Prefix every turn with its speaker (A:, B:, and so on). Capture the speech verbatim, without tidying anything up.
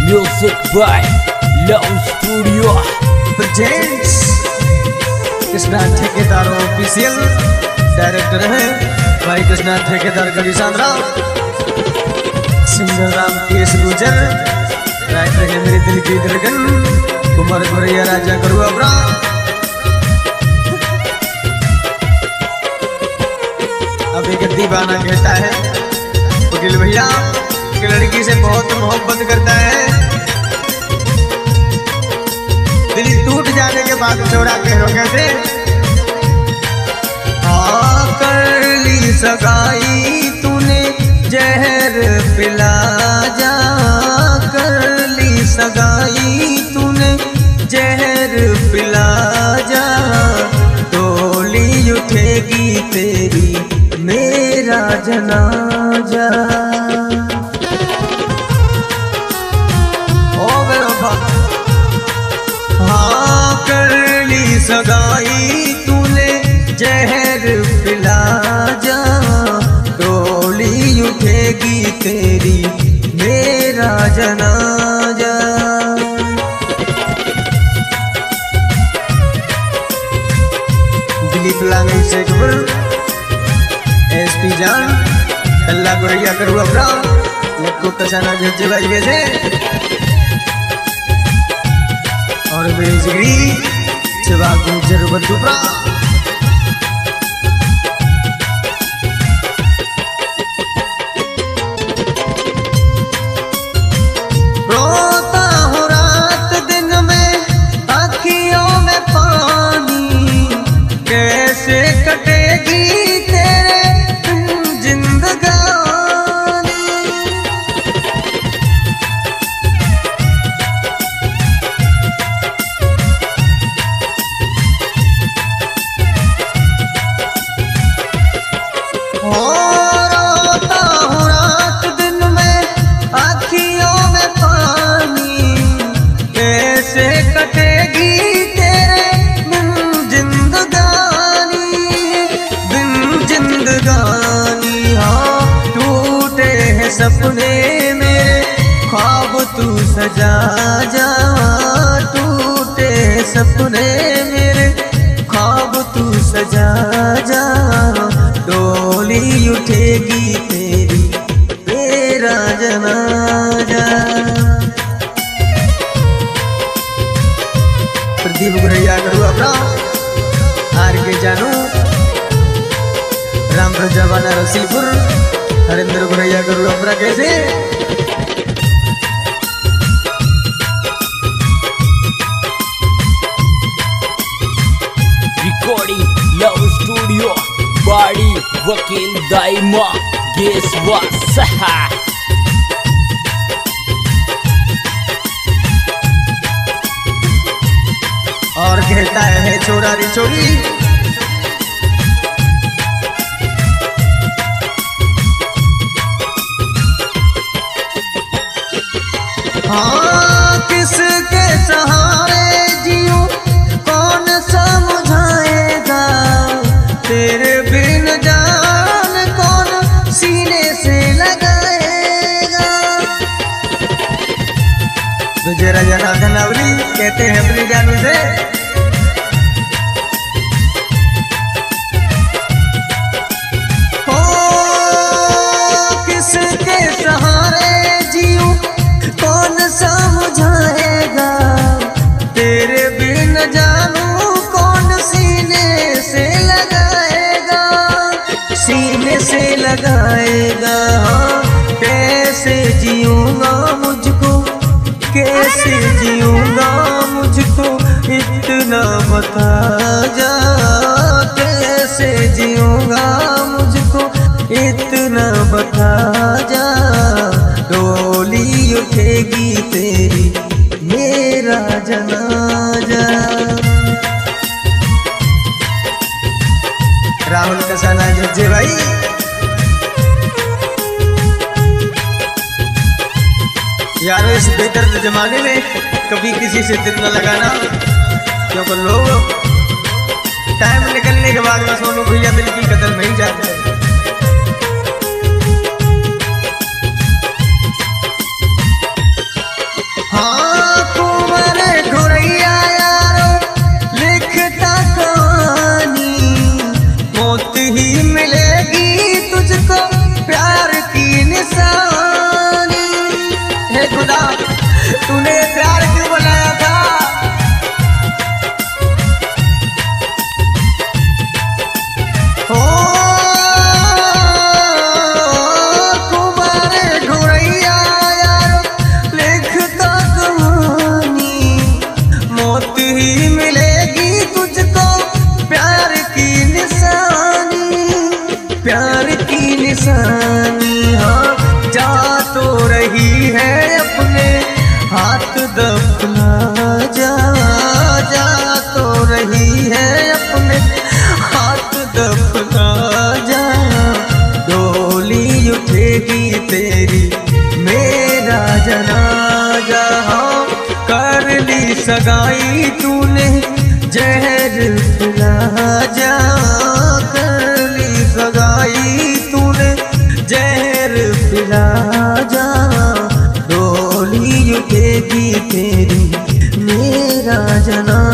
A: Music by Love Studio
B: presents Krishna ठेकेदार official director है भाई कृष्णा ठेकेदार गली सांद्रा, सिंगर राम केश गुजर, राइटर है मेरे दिल की धड़कन कुमार गोरैया राजा करुआ ब्रा। अब एक दीवाना कहता है वकील भैया कि लड़की से बहुत मोहब्बत करता है, दिल टूट जाने के बाद छोड़ा के रो कैसे हाँ कर ली सगाई तूने जहर पिला जा, कर ली सगाई तूने जहर पिला जा, डोली उठेगी तेरी मेरा जनाजा। हाँ कर ली सगाई तूने जहर पिला जा, डोली उठेगी तेरी मेरा जनाजा। दिलीप लांगी से खबर एस पी जान अल्लाह गोरैया करुआ ब्रा लक्को कसाना झज्जे बाजी से और मेरी जिगरी सेवा गुजर बंधुप्रा। रोता हूँ रात दिन में आँखियों में पानी, कैसे कटेगी तेरे जिंदगानी। रोता हूँ रात दिन में आँखियों में पानी, कैसे कटेगी तेरे बिन जिंदगानी, बिन जिंदगानी। हाँ टूटे हैं सपने मेरे ख्वाब तू सजा जा, टूटे हैं सपने मेरे ख्वाब तू सजा जा, डोली उठेगी तेरी मेरा जनाजा। प्रदीप गोरैया करुआ अपना आर के जानू राम प्रजावाना रसीपुर हरिंद्र गोरैया करुआ अपना कैसे
A: Recording Love Studio Body वकील दाइमा गेस वासा।
B: और कहता है छोड़ा रे छोड़ी हाँ किसके सहारे जीऊं कौन समझाएगा, तेरे बिन जान कौन सीने से लगाएगा। तुझे राजा धनावली कहते हैं अपनी जानू से हो किसके सहारे जीऊं कौन समझाएगा, तेरे बिन जानू कौन सीने से लगाएगा, सीने से लगाएगा। कैसे जीऊंगा मुझको कैसे जीऊंगा मुझको इतना बता जा, कैसे जीऊंगा मुझको इतना बता जा, डोली उठेगी तेरी मेरा जनाजा। राहुल कसाना जज्जे भाई यारो इस बेदर्द जमाने में कभी किसी से दिल न लगाना, क्योंकि लोग टाइम निकलने के बाद में सोनू भैया दिल की कदर नहीं जाते। खुदा तूने प्यार क्यों बनाया था। हो कुमारे घुरैया यार लिखता कहानी, मौत ही मिलेगी तुझको प्यार की निशानी, प्यार की निशानी। हाँ जा तो रही है अपने हाथ दफना जा, जा तो रही है अपने हाथ दफना जा। डोली उठेगी तेरी मेरा जनाजा। हाँ कर ली सगाई तूने जहर पिला जा, कर ली सगाई तूने जहर पिला जा। डोली उठेगी तेरी मेरा जना